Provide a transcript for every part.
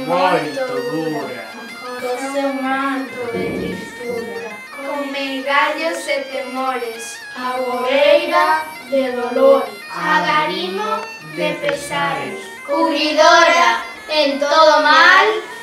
moito dura. Co seu manto de tristura, con meigallos e temores, a boeira de dolores, agarimo de pesares, cubridora en todo mal,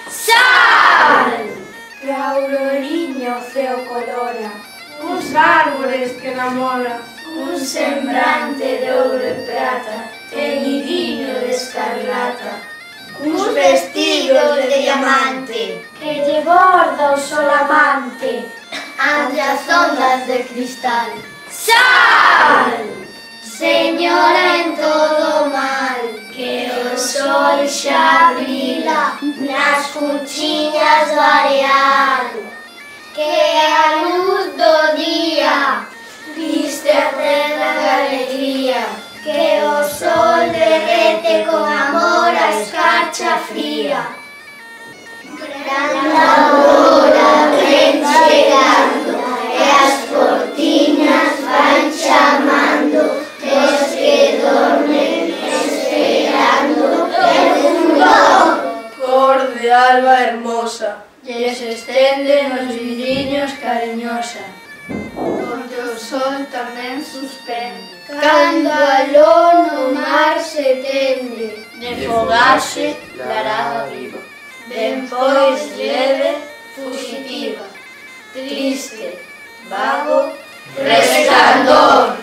sal! que a auroriña o ceo colora, uns árbores que namora, Un sembrante de ouro e prata, teñidinho de escarlata, uns vestidos de diamante, que lle borda o sol amante, ante as ondas de cristal. Sal! Señora en todo mal, que o sol xa brila nas cuchiñas do areal, que a luz do día viste a terra de alegría, que o sol derrete con amor a escarcha fría. Grande aurora ven chegando e as cortiñas van chamando os que dormen esperando el fulgor. cor de alba hermosa, lle se estende nos vidriños cariñosa, Onde o sol tamén suspende, cando aló no mar se tende, de fogaxe larada viva, dempois leve, fugitiva, triste, vago, resplandor.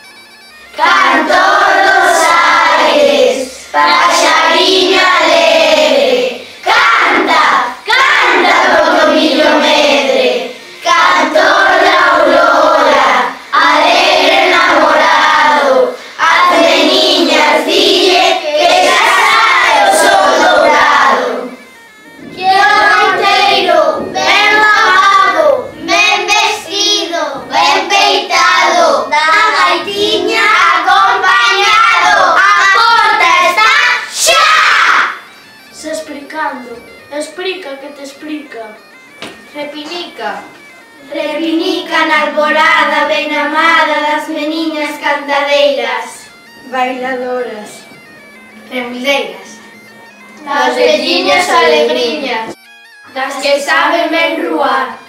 Cantor dos aires, paxariño alegre, canta, canta Tocomillo medre, cantor da aurora, alegre enamorado, as meniñas dille que xa sae o sol dourado. Que o gaiteiro, ben lavado, ben vestido, ben peitado, da gaitiña acompañado, a porta está xa! se explicando, explica que te explica, Repinica, repinica na alborada ben amada das meniñas cantadeiras, bailadoras, remildeiras, das velliñas alegriñas, das que saben ben ruar,